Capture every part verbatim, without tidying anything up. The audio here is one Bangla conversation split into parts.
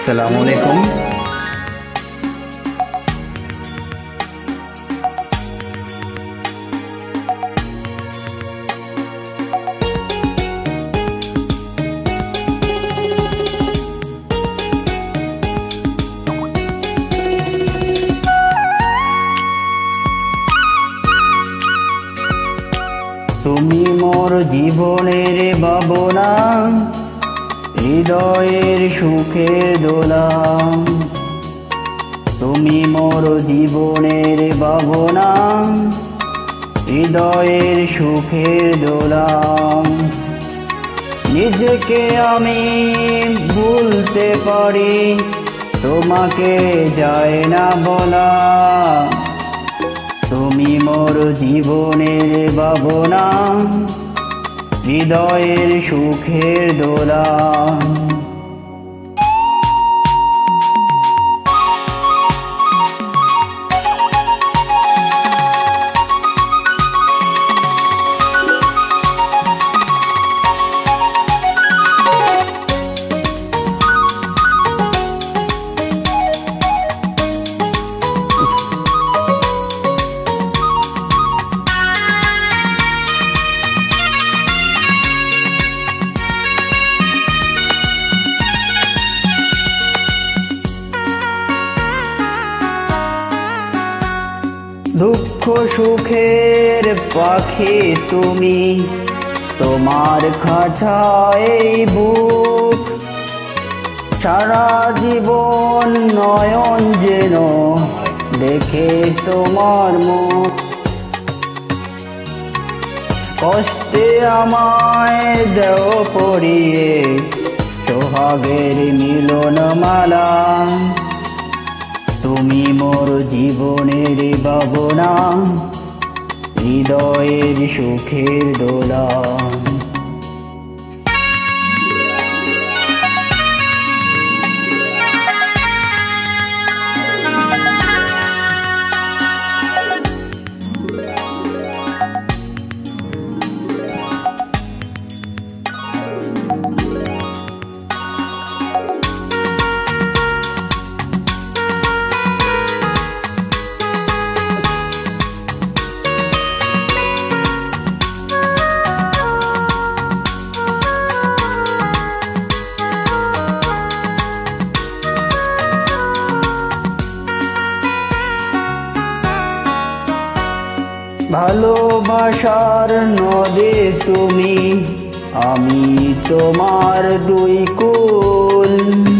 আসসালামু আলাইকুম। তুমি মোর জীবনের ভাবনা, হৃদয়ের সুখের দোলা। তুমি মোর জীবনের ভাবনা, হৃদয়ের সুখের দোলা। নিজেকে আমি ভুলতে পারি, তোমাকে যায় না বলা। তুমি মোর জীবনের ভাবনা, হৃদয়ের সুখের দোলা। দুঃখ সুখের পাখি তুমি, তোমার খাঁচায় বুক। সারা জীবন নয়ন যেন দেখে তোমার মুখ। কষ্টে আমায় দেও পরিয়ে সোহাগের মিলন মালা। তুমি মোর জীবনের ভাবনা, হৃদয়ের সুখের দোলা। ভালোবাসার নদী তুমি, আমি তোমার দুই কুল।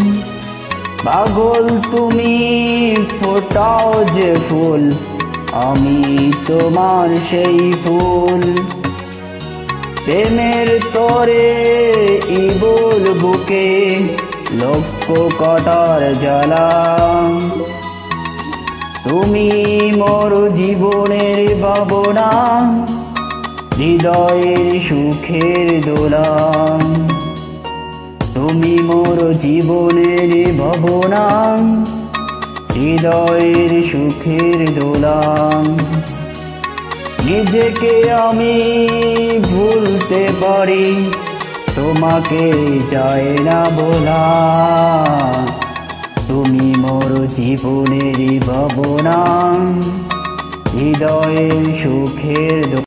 পাগল তুমি, ফোটাও যে ফুল, আমি তোমার সেই ফুল। প্রেমের তরে ইবল বুকে লক্ষ কাটার জ্বালা। তুমি মোর জীবনের ভাবনা, হৃদয়ের সুখের দোলা। তুমি মোর জীবনের ভাবনা, হৃদয়ের সুখের দোলা। নিজেকে আমি ভুলতে পারি, তোমাকে যায় না বলা। তুমি মোর জীবনের ভাবনা, হৃদয়ের সুখের দোলা।